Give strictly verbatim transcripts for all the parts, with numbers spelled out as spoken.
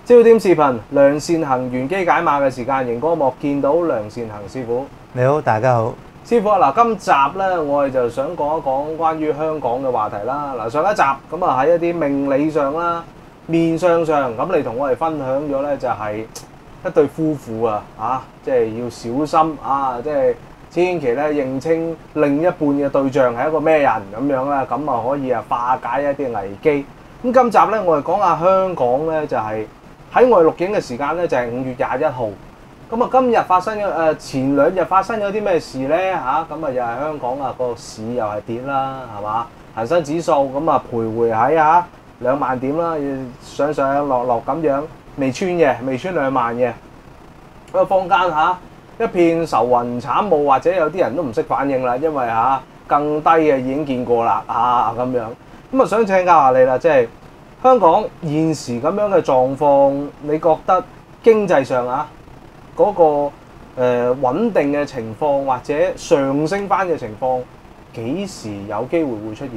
焦點視頻，梁善衡玄機解碼嘅時間，熒光幕見到梁善衡師傅。 你好，大家好。 師傅啊，嗱，今集咧我哋就想講一講關於香港嘅話題啦。嗱，上一集咁啊喺一啲命理上啦、面相上，咁你同我哋分享咗咧就係一對夫婦啊，啊，即係要小心啊，即係千祈咧認清另一半嘅對象係一個咩人咁樣啦，咁啊可以啊化解一啲危機。咁今集咧我哋講下香港咧就係、是。喺我哋錄影嘅時間咧就係五月廿一號，咁啊今日發生咗誒前兩日發生咗啲咩事咧嚇？咁啊又係香港啊個市又係跌啦，係嘛？恒生指數咁啊徘徊喺嚇兩萬點啦，上上落落咁樣，未穿嘅，未穿兩萬嘅。咁啊坊間嚇一片愁雲慘霧，或者有啲人都唔識反應啦，因為嚇更低嘅已經見過啦啊咁樣。咁啊想請教下你啦，即係。香港現時咁樣嘅狀況，你覺得經濟上啊嗰、那個誒、呃、穩定嘅情況，或者上升翻嘅情況，幾時有機會會出現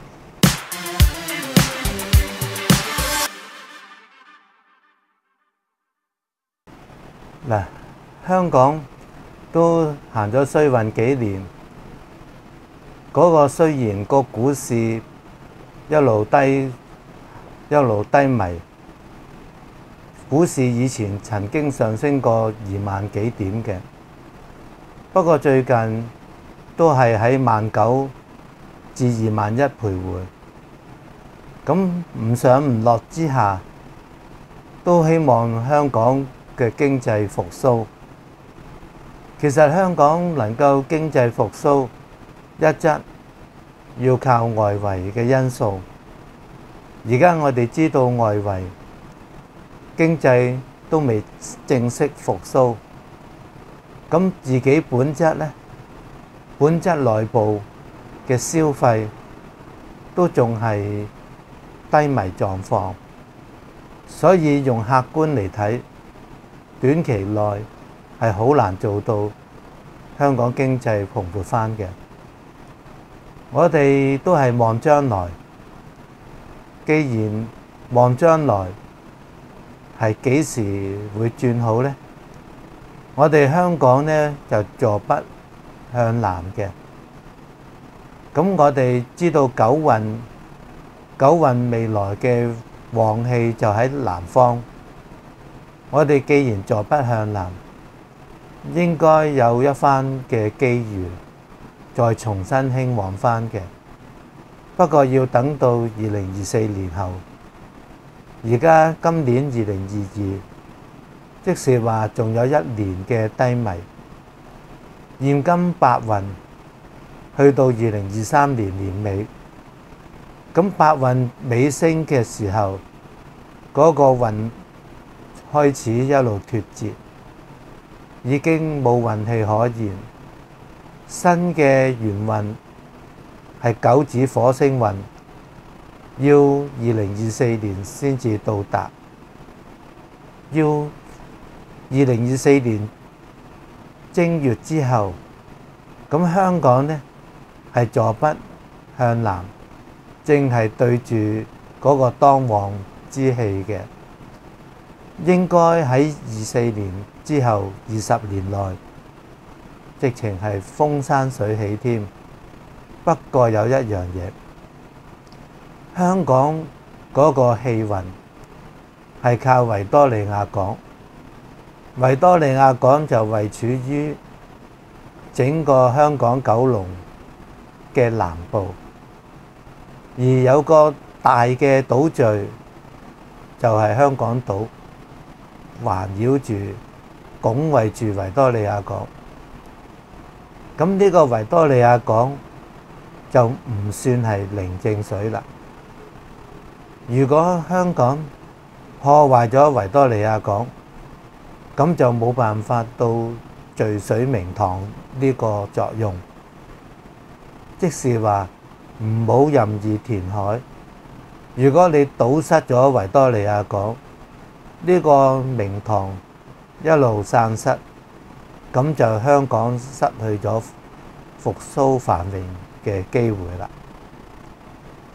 呢？ 嗱，香港都行咗衰運幾年，嗰、那個雖然個股市一路低。一路低迷，股市以前曾經上升過二萬幾點嘅，不過最近都係喺萬九至二萬一徘徊。咁唔上唔落之下，都希望香港嘅經濟復甦。其實香港能夠經濟復甦，一則要靠外圍嘅因素。而家我哋知道外圍經濟都未正式復甦，咁自己本質呢，本質內部嘅消費都仲係低迷狀況，所以用客觀嚟睇，短期內係好難做到香港經濟蓬勃翻嘅。我哋都係望將來。既然望將來係幾時會轉好呢？我哋香港呢就坐北向南嘅。咁我哋知道九運，九運未來嘅旺氣就喺南方。我哋既然坐北向南，應該有一番嘅機遇，再重新興旺翻嘅。不過要等到二零二四年後，而家今年二零二二，即是話仲有一年嘅低迷。現今八運去到二零二三年年尾，咁八運尾聲嘅時候，嗰個運開始一路脫節，已經冇運氣可言。新嘅元運係九紫火星運，要二零二四年先至到達。要二零二四年正月之後，咁香港呢係坐北向南，正係對住嗰個當旺之氣嘅。應該喺二四年之後二十年內，直情係風生水起添。不過有一樣嘢，香港嗰個氣運係靠維多利亞港。維多利亞港就位處於整個香港九龍嘅南部，而有個大嘅島嶼就係香港島，環繞住、拱衛住維多利亞港。咁呢個維多利亞港就唔算係零正水啦。如果香港破壞咗維多利亞港，咁就冇辦法到聚水明堂呢個作用，即是話唔好任意填海。如果你堵塞咗維多利亞港，呢個明堂一路散失，咁就香港失去咗復甦繁榮嘅機會啦。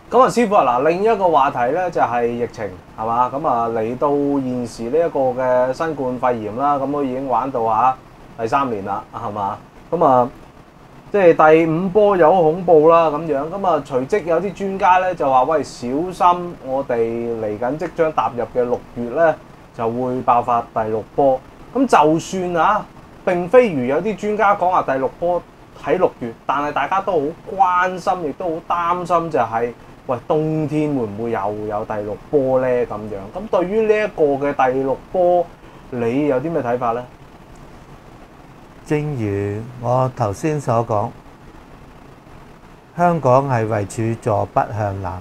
咁啊，師傅啊，嗱，另一個話題咧就係疫情係嘛？咁啊嚟到現時呢一個嘅新冠肺炎啦，咁都已經玩到嚇第三年啦，係嘛？咁啊，即係第五波有好恐怖啦咁樣。咁啊，隨即有啲專家咧就話：喂，小心我哋嚟緊即將踏入嘅六月咧就會爆發第六波。咁就算啊，並非如有啲專家講話第六波喺六月，但係大家都好關心，亦都好擔心就係、是。喂，冬天會唔會又有第六波咧？咁樣咁對於呢一個嘅第六波，你有啲咩睇法咧？ 正如我頭先所講，香港係位處坐北向南，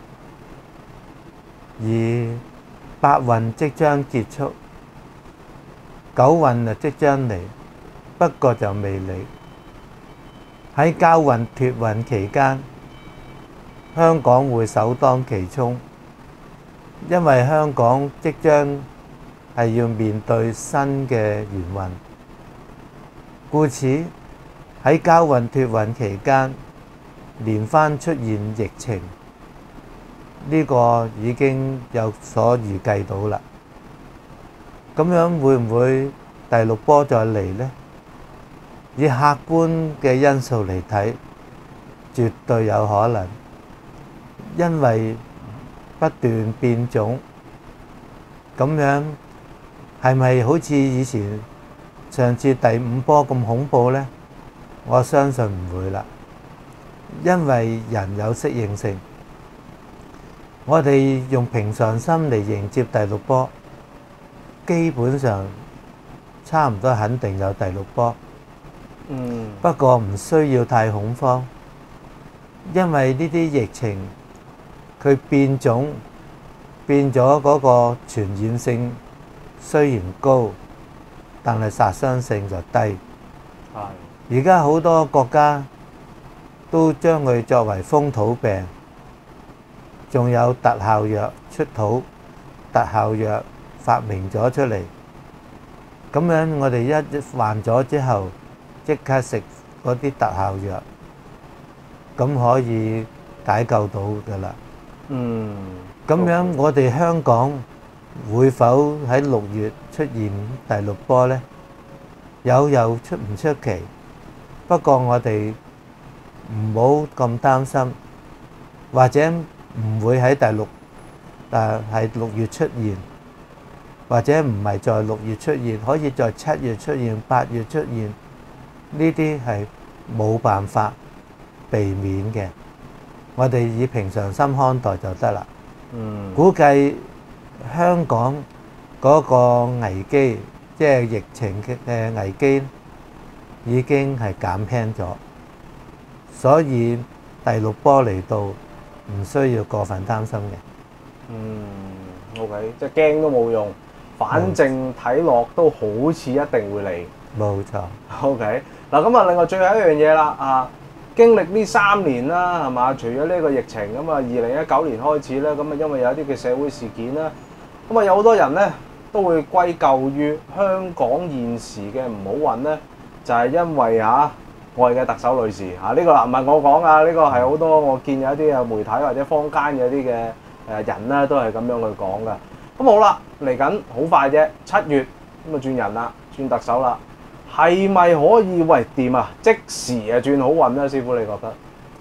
而八運即將結束，九運就即將嚟，不過就未嚟。喺交運脫運期間，香港會首當其衝，因為香港即將係要面對新嘅元運，故此喺交運脫運期間，連番出現疫情，呢個已經有所預計到啦。咁樣會唔會第六波再嚟呢？以客觀嘅因素嚟睇，絕對有可能。因為不斷變種，咁樣係咪好似以前上次第五波咁恐怖呢？我相信唔會啦，因為人有適應性。我哋用平常心嚟迎接第六波，基本上差唔多肯定有第六波。 嗯。不過唔需要太恐慌，因為呢啲疫情，佢變種變咗嗰個傳染性雖然高，但係殺傷性就低。 係。 而家好多國家都將佢作為風土病，仲有特效藥出土，特效藥發明咗出嚟。咁樣我哋一患咗之後，即刻食嗰啲特效藥，咁可以解救到㗎啦。 嗯， 咁樣我哋香港會否喺六月出現第六波呢？有又出唔出奇？不過我哋唔好咁擔心，或者唔會喺第六，誒係六月出現，或者唔係在六月出現，可以在七月出現、八月出現，呢啲係冇辦法避免嘅。我哋以平常心看待就得啦。 嗯， 估計香港嗰個危機，即係疫情嘅危機，已經係減輕咗，所以第六波嚟到唔需要過分擔心嘅。 嗯 ，OK，即係驚都冇用，反正睇落都好似一定會嚟。 冇錯。 OK，嗱咁啊，另外最後一樣嘢啦啊！經歷呢三年啦，係嘛？除咗呢個疫情咁啊，二零一九年開始咧，咁啊，因為有一啲嘅社會事件啦，咁啊，有好多人咧都會歸咎於香港現時嘅唔好運咧，就係因為嚇我哋嘅特首女士嚇呢個唔係我講啊，呢個係好多我見有一啲嘅媒體或者坊間有啲嘅誒人咧都係咁樣去講嘅。咁好啦，嚟緊好快啫，七月咁啊轉人啦，轉特首啦。係咪可以喂掂啊？即時啊轉好運咧，師傅你覺得？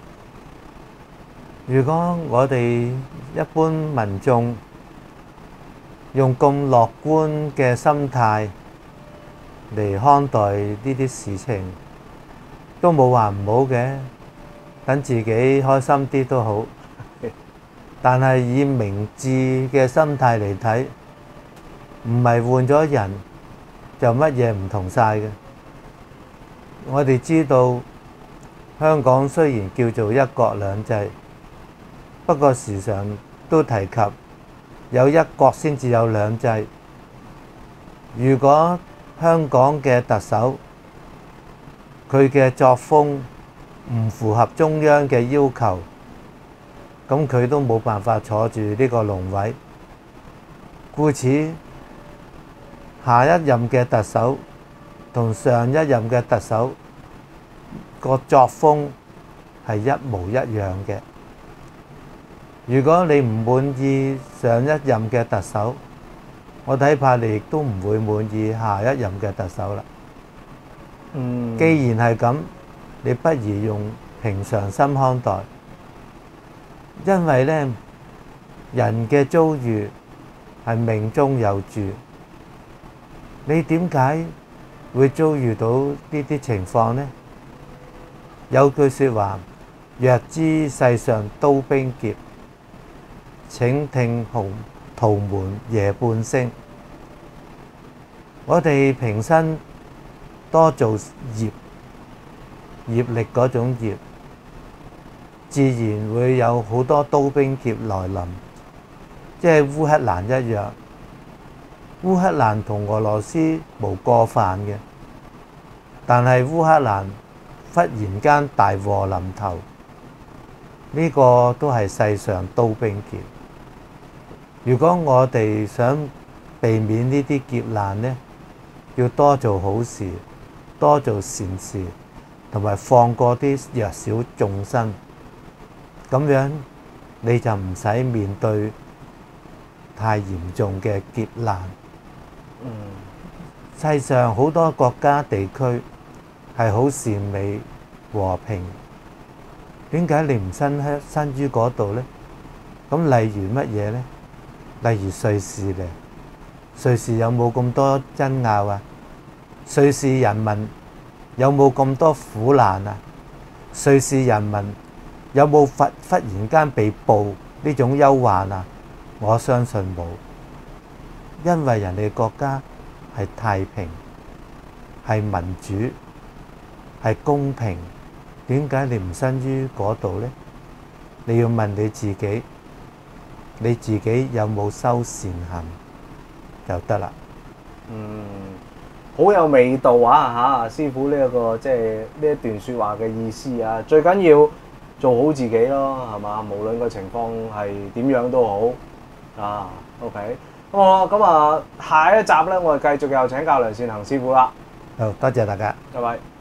如果我哋一般民眾用咁樂觀嘅心態嚟看待呢啲事情，都冇話唔好嘅，等自己開心啲都好。但係以明智嘅心態嚟睇，唔係換咗人就乜嘢唔同晒嘅。我哋知道香港雖然叫做一國兩制，不過時常都提及有一國先至有兩制。如果香港嘅特首佢嘅作風唔符合中央嘅要求，咁佢都冇辦法坐住呢個龍位。故此，下一任嘅特首同上一任嘅特首個作風係一模一樣嘅。 如果你唔滿意上一任嘅特首，我睇怕你亦都唔會滿意下一任嘅特首啦。 嗯， 既然係咁，你不如用平常心看待，因為呢，人嘅遭遇係命中有注。你點解會遭遇到呢啲情況呢？有句説話：若知世上刀兵劫，請聽紅屠門夜半聲。我哋平生多做業，業力嗰種業，自然會有好多刀兵劫來臨，即係烏克蘭一樣。烏克蘭同俄羅斯無過犯嘅，但係烏克蘭忽然間大禍臨頭，呢個都係世上刀兵劫。如果我哋想避免呢啲劫難呢，要多做好事，多做善事，同埋放過啲弱小眾生，咁樣你就唔使面對太嚴重嘅劫難。 嗯， 世上好多國家地區係好善美和平，點解你唔身喺身於嗰度呢？咁例如乜嘢呢？例如瑞士咧，瑞士有冇咁多爭拗啊？瑞士人民有冇咁多苦難啊？瑞士人民有冇忽忽然間被捕呢種憂患啊？我相信冇。因為人哋國家係太平，係民主，係公平，點解你唔身於嗰度呢？你要問你自己，你自己有冇修善行就得啦。 嗯，好有味道啊！嚇，師傅呢、這、一個即係呢一段説話嘅意思啊，最緊要做好自己咯，係嘛？無論個情況係點樣都好啊。OK。哦，咁啊，下一集咧，我哋繼續又請教梁善恒師傅啦。 好，多謝大家。 拜拜。